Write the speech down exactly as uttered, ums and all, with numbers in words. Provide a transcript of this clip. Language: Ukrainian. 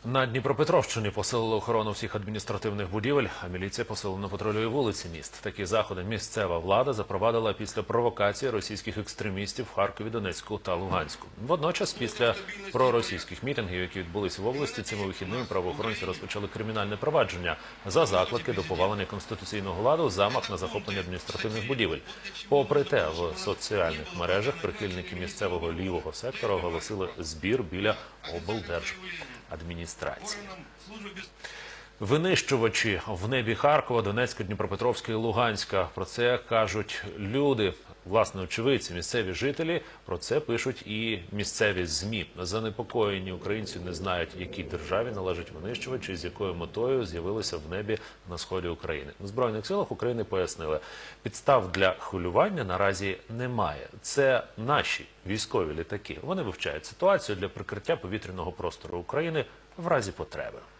На Дніпропетровщині посилили охорону всіх адміністративних будівель, а міліція посилено патрулює вулиці міст. Такі заходи місцева влада запровадила після провокації російських екстремістів в Харкові, Донецьку та Луганську. Водночас, після проросійських мітингів, які відбулись в області, цими вихідними правоохоронці розпочали кримінальне провадження за заклики до повалення конституційного ладу, замах на захоплення адміністративних будівель. Попри те, в соціальних мережах прихильники місцевого лівого сектора оголосили збір біля облдержадміністрації. Винищувачі в небі Харкова, Донецька, Дніпропетровська і Луганська. Про це кажуть люди, власне, очевидці, місцеві жителі. Про це пишуть і місцеві ЗМІ. Занепокоєні українці не знають, якій державі належать винищувачі, з якою метою з'явилися в небі на сході України. В Збройних силах України пояснили, підстав для хвилювання наразі немає. Це наші військові літаки. Вони вивчають ситуацію для прикриття повітряного простору України в разі потреби.